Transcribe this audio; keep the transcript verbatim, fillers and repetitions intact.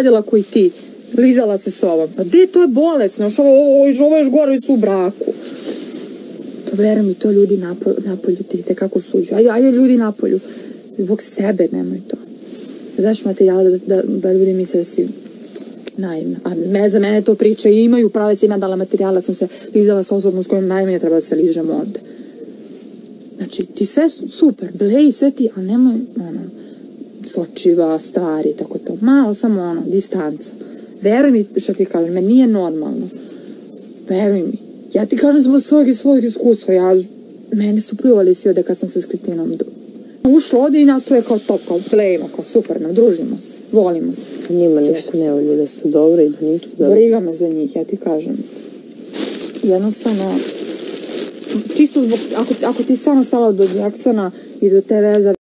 radila koji ti. Lizala se s ovom. Pa de, to je bolesno. Ovo, ovo, ovo još gore su u braku. To verujem mi, to ljudi napolju, napolju te kako suđu. Ajde, ajde ljudi napolju. Zbog sebe nemoj to. Da daš materijala da, da, da ljudi misle da si naivna. A za mene to priča i imaju prave, sam ja dala materijala, sam se lizala s osobom s kojom najmanje treba da se ližem ovde. Znači, ti sve super, blej, sve ti, ali nemoj, ono, sočiva, stvari, tako to. Malo samo, ono, distanca. Veruj mi što ti kažem, me nije normalno. Veruj mi. Ja ti kažem zbog svojeg i svojeg iskustva, ja, meni su pljuvali svi ovde kad sam se s Kristinom ušlo ovde i nastroje kao top, kao plejimo, kao super, nam družimo se, volimo se. Njima ništa ne volju da ste dobro i da niste dobro. Briga me za njih, ja ti kažem. Jednostavno, čisto zbog, ako, ako ti stvarno stala do Jacksona i do te veze,